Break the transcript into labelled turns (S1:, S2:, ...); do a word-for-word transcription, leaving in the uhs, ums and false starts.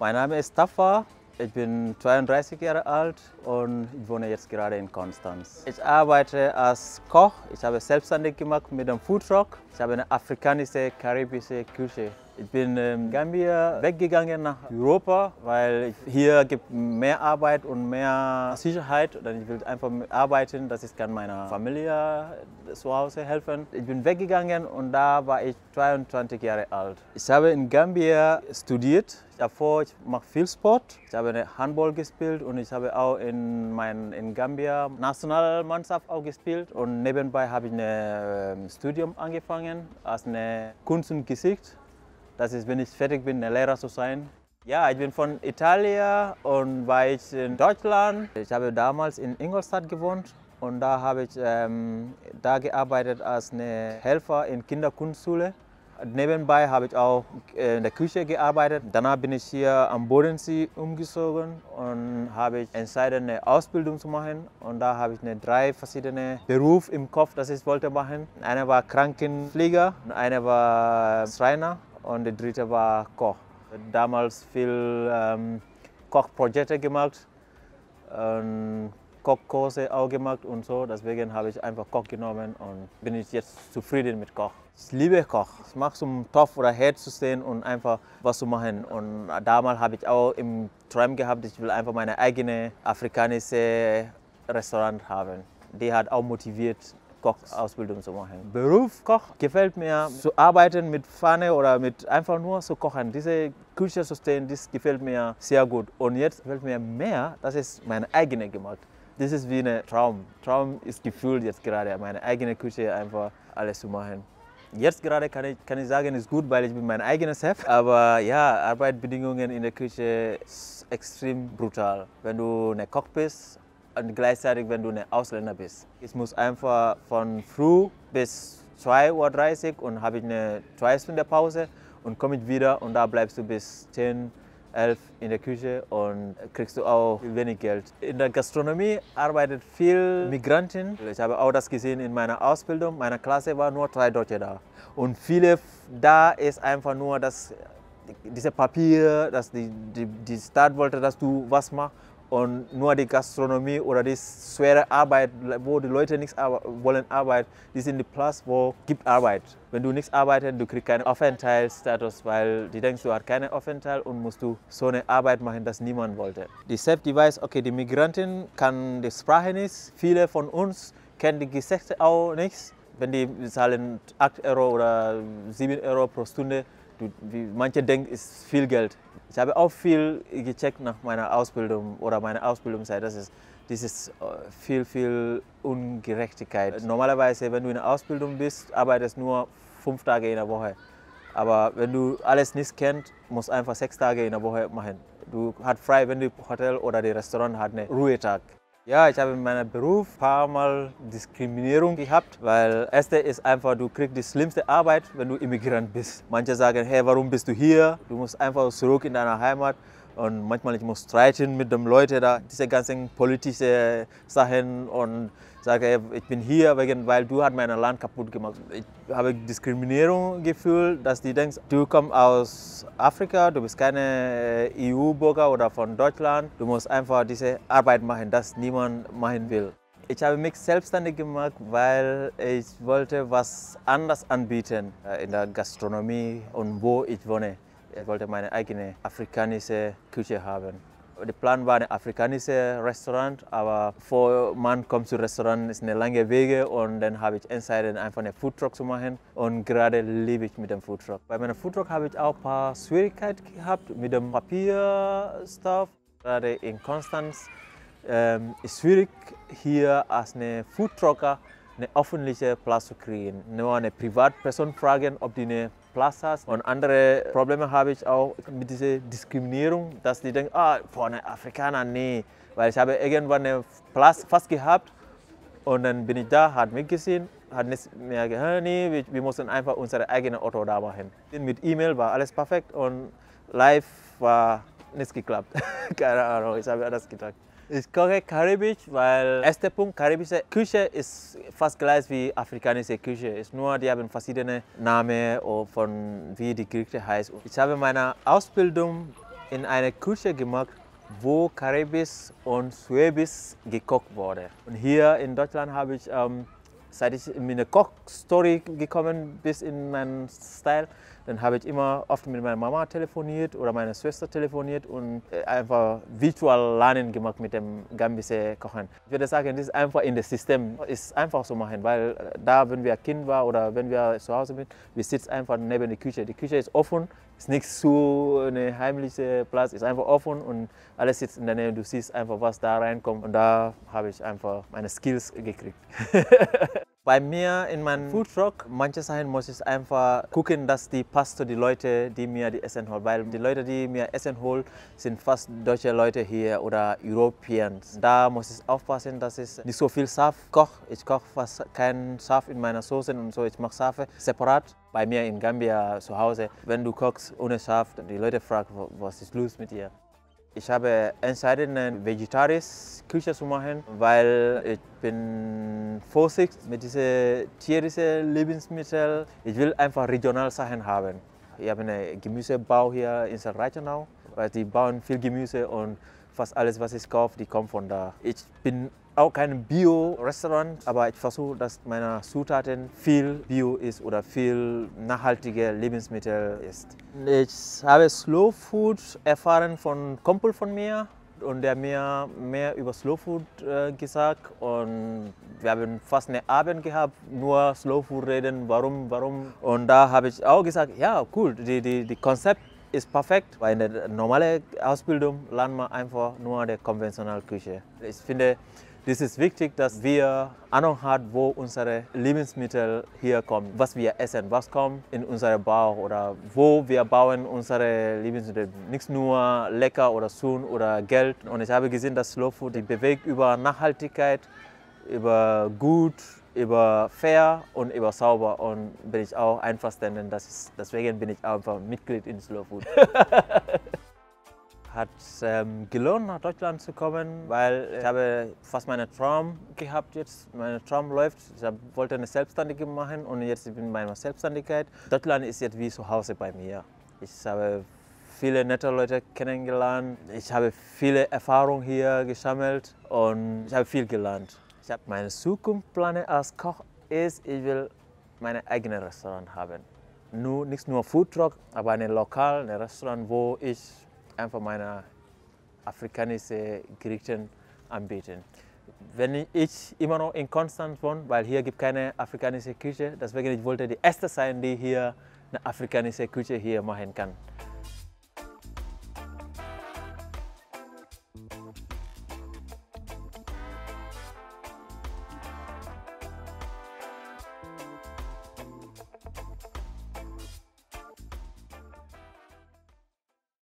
S1: Mein Name ist Tafa, ich bin zweiunddreißig Jahre alt und ich wohne jetzt gerade in Konstanz. Ich arbeite als Koch, ich habe selbstständig gemacht mit einem Foodtruck. Ich habe eine afrikanische, karibische Küche. Ich bin in Gambia weggegangen nach Europa, weil hier gibt mehr Arbeit und mehr Sicherheit. Und ich will einfach arbeiten, dass ich kann meiner Familie zu Hause helfen. Ich bin weggegangen und da war ich zweiundzwanzig Jahre alt. Ich habe in Gambia studiert. Davor ich mache viel Sport. Ich habe Handball gespielt und ich habe auch in mein in Gambia Nationalmannschaft auch gespielt. Und nebenbei habe ich ein Studium angefangen als eine Kunst und Gesicht. Das ist, wenn ich fertig bin, ein Lehrer zu sein. Ja, ich bin von Italien und war ich in Deutschland. Ich habe damals in Ingolstadt gewohnt und da habe ich ähm, da gearbeitet als eine Helfer in Kinderkunstschule. Nebenbei habe ich auch in der Küche gearbeitet. Danach bin ich hier am Bodensee umgezogen und habe ich entschieden, eine Ausbildung zu machen. Und da habe ich eine drei verschiedene Berufe im Kopf, das ich wollte machen. Einer war Krankenpfleger, einer war Schreiner und der dritte war Koch. Damals viel ähm, Kochprojekte gemacht und Kochkurse auch gemacht und so. Deswegen habe ich einfach Koch genommen und bin ich jetzt zufrieden mit Koch. Ich liebe Koch. Ich mag es, um Topf oder Herd zu stehen und einfach was zu machen. Und damals habe ich auch im Traum gehabt, ich will einfach meine eigene afrikanische Restaurant haben. Die hat auch motiviert, Kochausbildung zu machen. Beruf Koch gefällt mir, zu arbeiten mit Pfanne oder mit einfach nur zu kochen. Diese Küche zu stehen, das gefällt mir sehr gut. Und jetzt gefällt mir mehr, das ist meine eigene gemacht. Das ist wie ein Traum. Traum ist gefühlt jetzt gerade, meine eigene Küche einfach alles zu machen. Jetzt gerade kann ich, kann ich sagen, ist gut, weil ich bin mein eigener Chef. Aber ja, Arbeitsbedingungen in der Küche sind extrem brutal. Wenn du ein Koch bist und gleichzeitig, wenn du ein Ausländer bist. Ich muss einfach von früh bis zwei Uhr dreißig und habe ich eine zwei Stunden Pause und komme ich wieder und da bleibst du bis zehn, elf in der Küche und kriegst du auch wenig Geld. In der Gastronomie arbeitet viel Migranten. Ich habe auch das gesehen in meiner Ausbildung. Meine Klasse war nur drei Deutsche da. Und viele da ist einfach nur das, diese Papier, dass die, die, die Stadt wollte, dass du was machst. Und nur die Gastronomie oder die schwere Arbeit, wo die Leute nichts wollen Arbeit, die sind die Platz, wo gibt Arbeit. Wenn du nichts arbeitest, du kriegst keinen Aufenthaltsstatus, weil die denkst, du hast keinen Aufenthalt und musst du so eine Arbeit machen, das niemand wollte. Die Chef, die weiß, okay, die Migranten kann die Sprache nicht. Viele von uns kennen die Gesetze auch nicht. Wenn die zahlen acht Euro oder sieben Euro pro Stunde, wie manche denken, ist viel Geld. Ich habe auch viel gecheckt nach meiner Ausbildung oder meiner Ausbildungszeit. Das ist dieses viel, viel Ungerechtigkeit. Normalerweise, wenn du in der Ausbildung bist, arbeitest du nur fünf Tage in der Woche. Aber wenn du alles nicht kennst, musst du einfach sechs Tage in der Woche machen. Du hast frei, wenn du Hotel oder das Restaurant hat einen Ruhetag. Ja, ich habe in meinem Beruf ein paar Mal Diskriminierung gehabt, weil das erste ist einfach, du kriegst die schlimmste Arbeit, wenn du Immigrant bist. Manche sagen, hey, warum bist du hier? Du musst einfach zurück in deine Heimat. Und manchmal ich muss streiten mit den Leuten da, diese ganzen politischen Sachen und sage, hey, ich bin hier, wegen, weil du hast mein Land kaputt gemacht. Ich habe Diskriminierung gefühlt, dass die denken, du kommst aus Afrika, du bist keine E U-Bürger oder von Deutschland. Du musst einfach diese Arbeit machen, das niemand machen will. Ich habe mich selbstständig gemacht, weil ich wollte was anderes anbieten in der Gastronomie und wo ich wohne. Ich wollte meine eigene afrikanische Küche haben. Der Plan war ein afrikanisches Restaurant, aber bevor man kommt zum Restaurant, ist eine lange Wege und dann habe ich entschieden, einfach einen Foodtruck zu machen und gerade lebe ich mit dem Foodtruck. Bei meinem Foodtruck habe ich auch ein paar Schwierigkeiten gehabt mit dem Papierstuff. Gerade in Konstanz ähm, ist es schwierig, hier als eine Foodtrucker einen öffentlichen Platz zu kriegen. Nur eine Privatperson fragen, ob die einen Platz hat. Und andere Probleme habe ich auch mit dieser Diskriminierung, dass die denken, ah, boah, eine Afrikaner, nee. Weil ich habe irgendwann einen Platz fast gehabt und dann bin ich da, hat mich gesehen, hat nicht mehr gehört, nee, wir, wir mussten einfach unser eigenes Auto da machen. Mit E-Mail war alles perfekt und live war nichts geklappt. Keine Ahnung, ich habe das gedacht. Ich koche karibisch, weil erster Punkt, karibische Küche ist fast gleich wie afrikanische Küche. Ist nur, die haben verschiedene Namen von wie die Gerichte heißt. Ich habe meine Ausbildung in einer Küche gemacht, wo Karibisch und Schwäbisch gekocht wurde. Und hier in Deutschland habe ich, ähm, seit ich in meine Kochstory gekommen bin, in meinen Style, dann habe ich immer oft mit meiner Mama telefoniert oder meiner Schwester telefoniert und einfach virtual Lernen gemacht mit dem gambischen Kochen. Ich würde sagen, das ist einfach in das System, ist einfach so machen, weil da, wenn wir Kind waren oder wenn wir zu Hause sind, wir sitzen einfach neben der Küche. Die Küche ist offen, ist nichts zu eine heimliche Platz, ist einfach offen und alles sitzt in der Nähe. Du siehst einfach, was da reinkommt und da habe ich einfach meine Skills gekriegt. Bei mir in meinem Foodtruck, manche Sachen muss ich einfach gucken, dass die passt zu den Leuten, die mir die Essen holen. Weil die Leute, die mir Essen holen, sind fast deutsche Leute hier oder Europäer. Da muss ich aufpassen, dass ich nicht so viel Saft koche. Ich koche fast keinen Saft in meiner Soße und so. Ich mache Saft separat. Bei mir in Gambia zu Hause, wenn du kochst ohne Saft, die Leute fragen, was ist los mit dir? Ich habe entschieden, eine vegetarische Küche zu machen, weil ich bin vorsichtig mit diesen tierischen Lebensmitteln. Ich will einfach regionale Sachen haben. Ich habe einen Gemüsebau hier in Reichenau. Die bauen viel Gemüse und fast alles, was ich kaufe, die kommt von da. Ich bin auch kein Bio-Restaurant, aber ich versuche, dass meine Zutaten viel Bio ist oder viel nachhaltige Lebensmittel ist. Ich habe Slow Food erfahren von einem Kumpel von mir und der mir mehr über Slow Food äh, gesagt und wir haben fast einen Abend gehabt, nur Slow Food reden, warum, warum. Und da habe ich auch gesagt, ja cool, die, die, die Konzept ist perfekt, weil in der normalen Ausbildung lernt man einfach nur die konventionelle Küche. Ich finde, es ist wichtig, dass wir Ahnung haben, wo unsere Lebensmittel hier kommen, was wir essen, was kommt in unseren Bauch oder wo wir bauen unsere Lebensmittel. Nicht nur lecker oder schön oder Geld. Und ich habe gesehen, dass Slow Food die bewegt über Nachhaltigkeit, über gut, über fair und über sauber. Und bin ich auch einverstanden, dass ich, deswegen bin ich auch einfach Mitglied in Slow Food. Hat ähm, gelohnt, nach Deutschland zu kommen, weil ich habe fast meinen Traum gehabt jetzt. Mein Traum läuft. Ich hab, wollte eine Selbstständige machen und jetzt bin ich in meiner Selbstständigkeit. Deutschland ist jetzt wie zu Hause bei mir. Ich habe viele nette Leute kennengelernt. Ich habe viele Erfahrungen hier gesammelt und ich habe viel gelernt. Ich habe meine Zukunftspläne als Koch ist, ich will mein eigenes Restaurant haben. Nur, nicht nur Foodtruck, aber ein Lokal, ein Restaurant, wo ich einfach meine afrikanischen Gerichte anbieten. Wenn ich immer noch in Konstanz wohne, weil hier gibt es keine afrikanische Küche, deswegen ich wollte die erste sein, die hier eine afrikanische Küche hier machen kann.